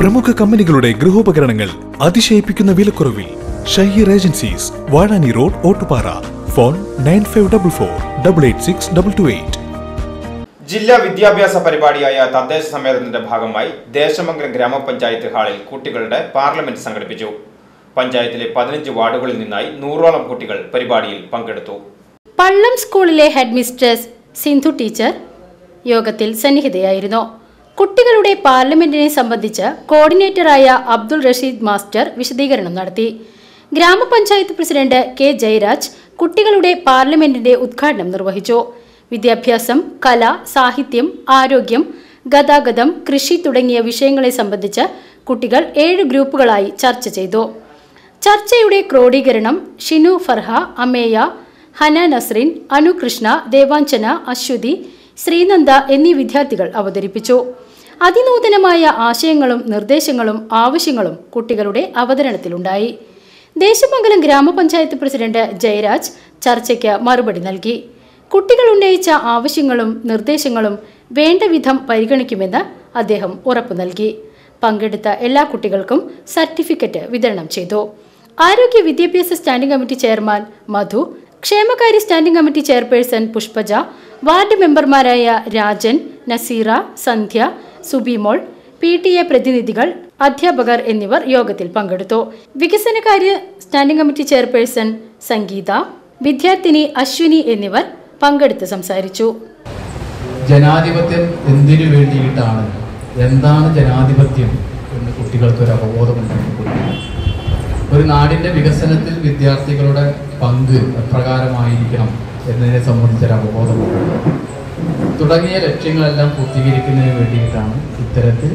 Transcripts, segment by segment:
പ്രമുഖ കമ്പനികളുടെ ഗൃഹോപകരണങ്ങൾ അതിശയിപ്പിക്കുന്ന വിലക്കുറവിൽ. Shaheer agencies, Vazhani road, Ottupara. Phone 9544886228. ജില്ലാ വിദ്യാഭ്യാസ പരിപാടിയായ തദ്ദേശ സമ്മേളനത്തിന്റെ ഭാഗമായി ദേശമംഗലം ഗ്രാമപഞ്ചായത്ത് ഹാളിൽ കുട്ടികളുടെ പാർലമെന്റ് സംഘടിപ്പിച്ചു. പഞ്ചായത്തിലെ 15 വാർഡുകളിൽ നിന്നായി 100ഓളം കുട്ടികൾ പരിപാടിയിൽ പങ്കെടുത്തു. പള്ളം സ്കൂളിലെ ഹെഡ് മിസ്ട്രസ് സിന്ധു ടീച്ചർ യോഗത്തിൽ സന്നിഹിതയായിരുന്നു. കുട്ടികളുടെ പാർലമെന്റിനെ സംബന്ധിച്ച് കോർഡിനേറ്ററായ അബ്ദുൾ റഷീദ് മാസ്റ്റർ വിശദീകരണം നടത്തി. ഗ്രാമപഞ്ചായത്ത് പ്രസിഡന്റ് കെ ജയരാജ് കുട്ടികളുടെ പാർലമെന്റിന്റെ ഉദ്ഘാടനം നിർവഹിച്ചു. വിദ്യാഭ്യാസം, കല, സാഹിത്യം, ആരോഗ്യം, ഗതാഗതം, കൃഷി തുടങ്ങിയ വിഷയങ്ങളെ സംബന്ധിച്ച് കുട്ടികൾ 7 ഗ്രൂപ്പുകളായി ചർച്ച ചെയ്തു. ചർച്ചയുടെ ക്രോഡീകരണം ഷിനു ഫർഹ, അമേയ, ഹന നസ്രീൻ, അനുകൃഷ്ണ, ദേവാഞ്ജന, അശ്വതി, ശ്രീനന്ദ എന്നീ വിദ്യാർത്ഥികൾ അവതരിപ്പിച്ചു. അതിനൂതനമായ ആശയങ്ങളും നിർദ്ദേശങ്ങളും ആവശ്യങ്ങളും കുട്ടികളുടെ അവതരണത്തിലുണ്ടായി. ദേശമംഗലം ഗ്രാമപഞ്ചായത്ത് പ്രസിഡന്റ് ജയരാജ് ചർച്ചയ്ക്ക് മറുപടി നൽകി. കുട്ടികൾ ഉന്നയിച്ച ആവശ്യങ്ങളും നിർദ്ദേശങ്ങളും വേണ്ട വിധം പരിഗണിക്കുമെന്ന് അദ്ദേഹം ഉറപ്പു നൽകി. പങ്കെടുത്ത എല്ലാ കുട്ടികൾക്കും സർട്ടിഫിക്കറ്റ് വിതരണം ചെയ്തു. ആരോഗ്യ വിദ്യാഭ്യാസ സ്റ്റാൻഡിംഗ് കമ്മിറ്റി ചെയർമാൻ മധു, ക്ഷേമകാര്യ standing committee chairperson Pushpaja, ward മെമ്പർമാരായ രാജൻ, നസീറ, സന്ധ്യ, സുബിമോൾ, PTA പ്രതിനിധികൾ, അധ്യാപകർ എന്നിവർ യോഗത്തിൽ പങ്കെടുത്തു. വികസനകാര്യ സ്റ്റാൻഡിംഗ് കമ്മിറ്റി ചെയർപേഴ്സൺ സംഗീത, വിദ്യാർത്ഥിനി അശ്വിനി എന്നിവർ പങ്കെടുത്ത് സംസാരിച്ചു. ജനാധിപത്യം എന്തിനു വേണ്ടിയിട്ടാണ്, എന്താണ് ജനാധിപത്യം എന്ന് കുട്ടികൾക്കൊരു അവബോധമുണ്ടാക്കിക്കൊടുക്കുക. ഒരു നാടിൻ്റെ വികസനത്തിൽ വിദ്യാർത്ഥികളുടെ പങ്ക് എപ്രകാരമായിരിക്കണം എന്നതിനെ സംബന്ധിച്ചൊരു അവബോധമുണ്ട്. തുടങ്ങിയ ലക്ഷ്യങ്ങളെല്ലാം പൂർത്തീകരിക്കുന്നതിന് വേണ്ടിയിട്ടാണ് ഇത്തരത്തിൽ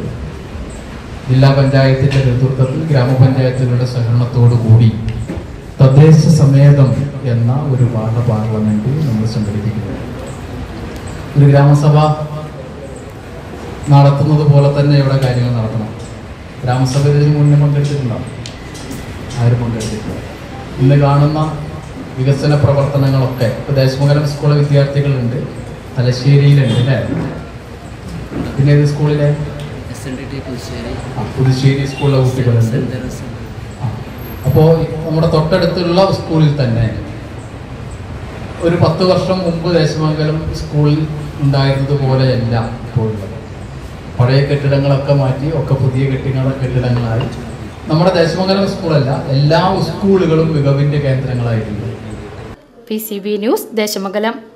ജില്ലാ പഞ്ചായത്തിൻ്റെ നേതൃത്വത്തിൽ ഗ്രാമപഞ്ചായത്തുകളുടെ സഹകരണത്തോടുകൂടി തദ്ദേശ സമേതം എന്ന ഒരു വാർഡ് പാർലമെന്റ് നമ്മൾ സംഘടിപ്പിക്കുന്നത്. ഒരു ഗ്രാമസഭ നടത്തുന്നത് പോലെ തന്നെ ഇവിടെ കാര്യങ്ങൾ നടത്തണം. ഗ്രാമസഭ ഇതിന് മുന്നേ പങ്കെടുത്തിട്ടുണ്ടാവും, ആരും പങ്കെടുത്തിട്ടില്ല. ഇന്ന് കാണുന്ന വികസന പ്രവർത്തനങ്ങളൊക്കെ ഇപ്പോൾ ദേശമംഗലം സ്കൂളിലെ വിദ്യാർത്ഥികളുണ്ട്, തലശ്ശേരിയിലുണ്ട് അല്ലേ, പിന്നെ ഏത് സ്കൂളിലെ പുതുശ്ശേരി സ്കൂളിലെ കുട്ടികളുണ്ട്. അപ്പോൾ നമ്മുടെ തൊട്ടടുത്തുള്ള സ്കൂളിൽ തന്നെ ഒരു 10 വർഷം മുമ്പ് ദേശമംഗലം സ്കൂളിൽ ഉണ്ടായിരുന്നത് പോലെയല്ല ഇപ്പോൾ ഉള്ളത്. പഴയ കെട്ടിടങ്ങളൊക്കെ മാറ്റി ഒക്കെ പുതിയ കെട്ടിടങ്ങളായി. നമ്മുടെ ദേശമംഗലം സ്കൂളല്ല, എല്ലാ സ്കൂളുകളും മികവിന്റെ കേന്ദ്രങ്ങളായിട്ടുണ്ട്. PCB news, Desamangalam.